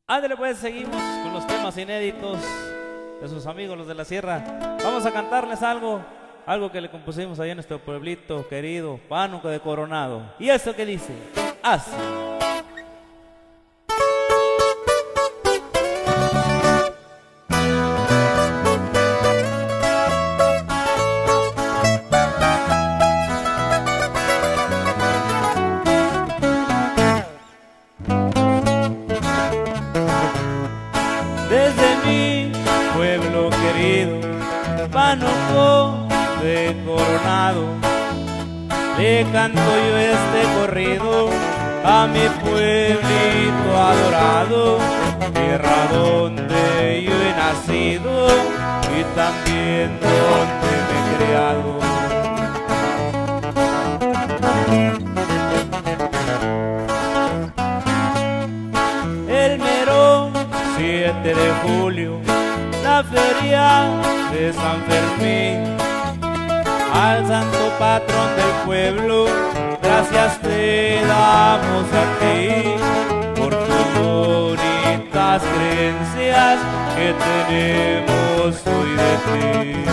Ándale pues, seguimos con los temas inéditos de sus amigos los de la sierra. Vamos a cantarles algo que le compusimos allá en nuestro pueblito querido, Pánuco de Coronado. Y eso que dice, así. Desde mi pueblo querido, Pánuco de Coronado, le canto yo este corrido a mi pueblito adorado, tierra donde yo he nacido y también donde me he criado. El mero 7 de julio, la feria de San Fermín, al santo patrón del pueblo, gracias te damos a ti por tus bonitas creencias que tenemos hoy de ti.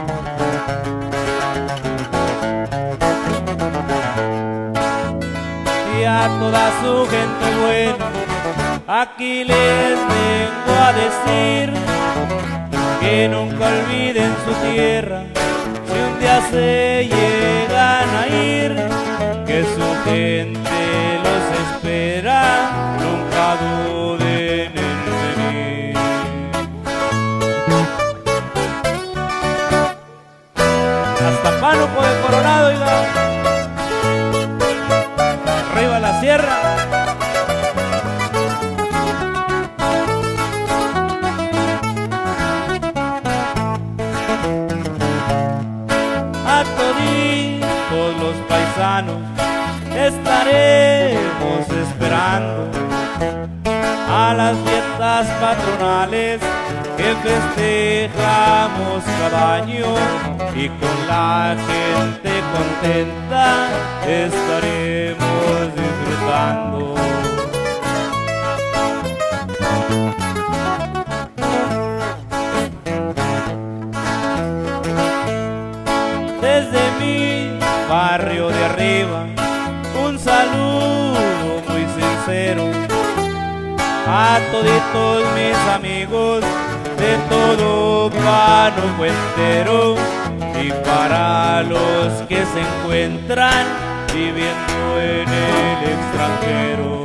Y a toda su gente buena, aquí les vengo a decir que nunca olviden su tierra si un día se llegan a ir, que su gente los espera, nunca duden en venir. Hasta Pánuco de Coronado, oiga, arriba la sierra. A toditos los paisanos estaremos esperando a las fiestas patronales que festejamos cada año, y con la gente contenta estaremos disfrutando. Desde mi barrio de arriba, un saludo muy sincero a toditos mis amigos de todo Pánuco entero, y para los que se encuentran viviendo en el extranjero.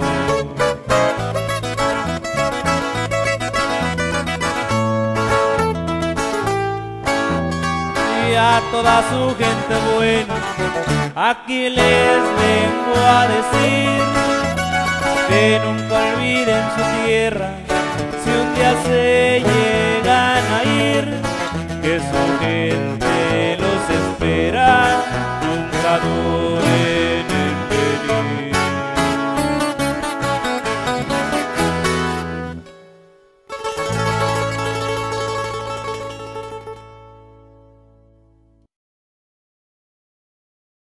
Y a toda su gente buena, aquí les vengo a decir que nunca olviden su tierra si un día se llegan a ir, que su gente